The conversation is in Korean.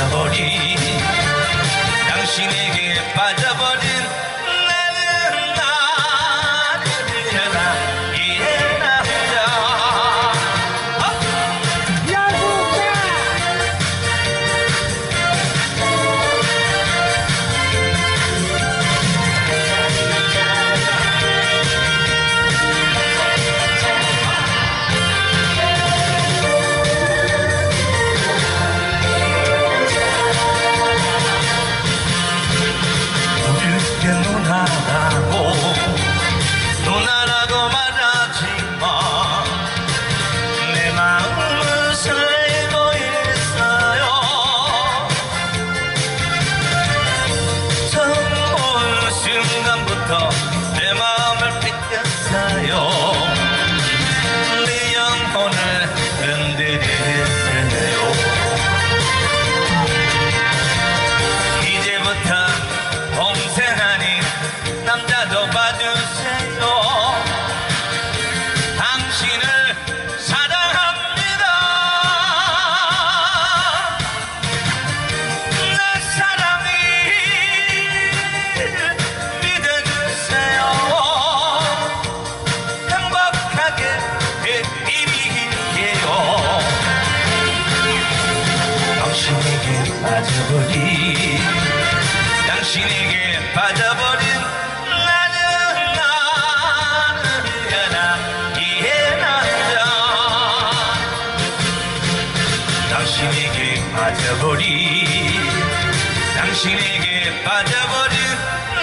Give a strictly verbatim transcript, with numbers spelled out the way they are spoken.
빠져버린 당신에게 빠져버린 나는 나를 위해라 이 남자. 누나라고 누나라고 말하지마 내 마음은 설레고 있어요. 처음 본 순간부터 내 마음을 뺏겼어요. 내 영혼을 흔들리세요. 이제부터 동생 아닌 남자도 봐주세요. 당신을 사랑합니다. 내 사랑이 믿어주세요. 행복하게 해드릴게요. 당신에게 빠져버린 당신에게 빠져버린 나는 나를 위해라 이 남자. 당신에게 빠져버린 당신에게 빠져버린